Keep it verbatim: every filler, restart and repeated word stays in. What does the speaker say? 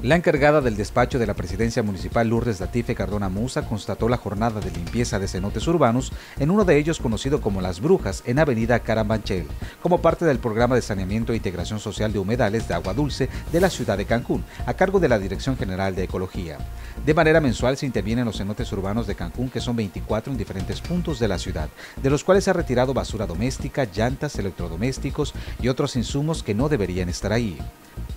La encargada del despacho de la presidencia municipal, Lourdes Latife Cardona Musa, constató la jornada de limpieza de cenotes urbanos, en uno de ellos conocido como Las Brujas, en Avenida Carabanchel, como parte del programa de saneamiento e integración social de humedales de agua dulce de la ciudad de Cancún, a cargo de la Dirección General de Ecología. De manera mensual se intervienen los cenotes urbanos de Cancún, que son veinticuatro en diferentes puntos de la ciudad, de los cuales se ha retirado basura doméstica, llantas, electrodomésticos y otros insumos que no deberían estar ahí.